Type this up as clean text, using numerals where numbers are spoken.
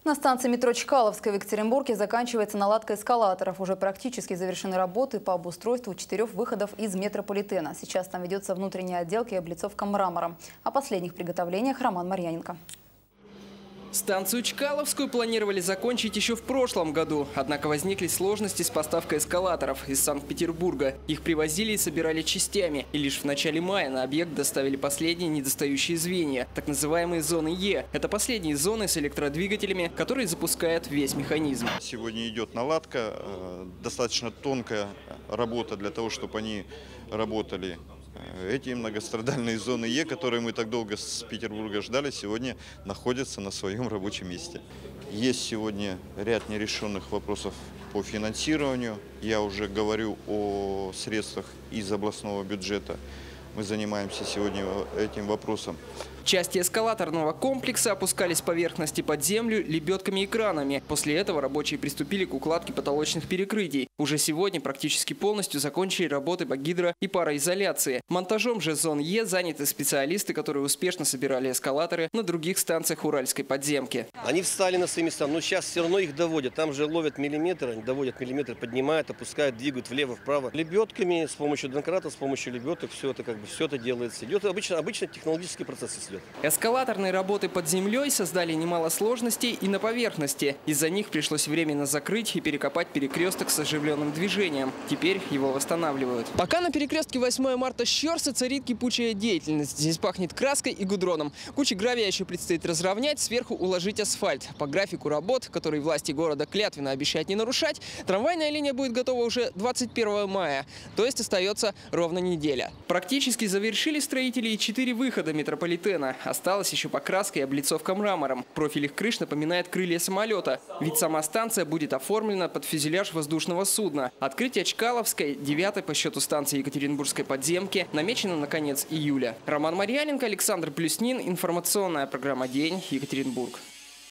На станции метро Чкаловская в Екатеринбурге заканчивается наладка эскалаторов. Уже практически завершены работы по обустройству 4 выходов из метрополитена. Сейчас там ведется внутренняя отделка и облицовка мрамором. О последних приготовлениях Роман Марьяненко. Станцию Чкаловскую планировали закончить еще в прошлом году. Однако возникли сложности с поставкой эскалаторов из Санкт-Петербурга. Их привозили и собирали частями. И лишь в начале мая на объект доставили последние недостающие звенья, так называемые зоны Е. Это последние зоны с электродвигателями, которые запускают весь механизм. Сегодня идет наладка, достаточно тонкая работа для того, чтобы они работали. Эти многострадальные зоны Е, которые мы так долго с Петербурга ждали, сегодня находятся на своем рабочем месте. Есть сегодня ряд нерешенных вопросов по финансированию. Я уже говорю о средствах из областного бюджета. Мы занимаемся сегодня этим вопросом. Части эскалаторного комплекса опускались с поверхности под землю лебедками и кранами. После этого рабочие приступили к укладке потолочных перекрытий. Уже сегодня практически полностью закончили работы по гидро- и пароизоляции. Монтажом же зон Е заняты специалисты, которые успешно собирали эскалаторы на других станциях Уральской подземки. Они встали на свои места, но сейчас все равно их доводят. Там же ловят миллиметр, они доводят миллиметр, поднимают, опускают, двигают влево-вправо. Лебедками, с помощью донкрата, с помощью лебедок, все это делается. Идет обычно технологический процесс. Эскалаторные работы под землей создали немало сложностей и на поверхности. Из-за них пришлось временно закрыть и перекопать перекресток с оживленным движением. Теперь его восстанавливают. Пока на перекрестке 8 марта Щорса царит кипучая деятельность. Здесь пахнет краской и гудроном. Кучу гравия еще предстоит разровнять, сверху уложить асфальт. По графику работ, который власти города клятвенно обещают не нарушать, трамвайная линия будет готова уже 21 мая. То есть остается ровно неделя. Практически завершили строители и 4 выхода метрополитена. Осталась еще покраска и облицовка мрамором. Профиль их крыш напоминает крылья самолета. Ведь сама станция будет оформлена под фюзеляж воздушного судна. Открытие Чкаловской, 9-й по счету станции Екатеринбургской подземки, намечено на конец июля. Роман Марьяненко, Александр Плюснин. Информационная программа «День», Екатеринбург.